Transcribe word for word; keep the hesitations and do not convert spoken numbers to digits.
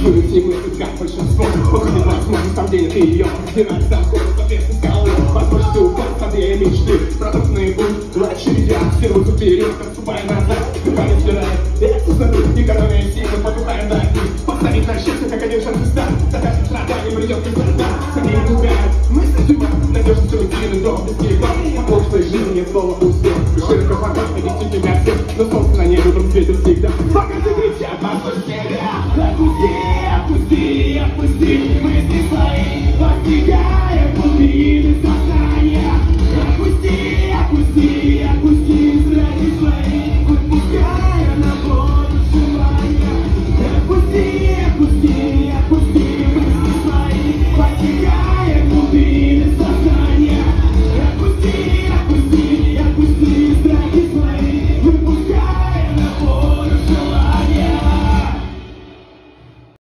Вынуть не мыслит, как большинство. Уходит возможность, там денег и ее разбирать. Там ходят ответственной скалы. Возможности упасть, смотря мечты. Продуктный путь, на очередях. Стерву вперед, отступая назад. Дыхание сбирает, это знают. Экономия силы, потухаем на дни. Поставить на счастье, как один шанс ста. Докажет страдания, придет красота. Сомнений не пугает, мысли судьба. Надежность рутины, дом без греха. А в своей жизни нет слова успех. Широко хватать, видите тебя всех. Но солнце на небе утром светит всегда. Пока ты кричат, послушай себя. Отпусти, отпусти, отпусти. Мысли свои, постигая глубины сознания.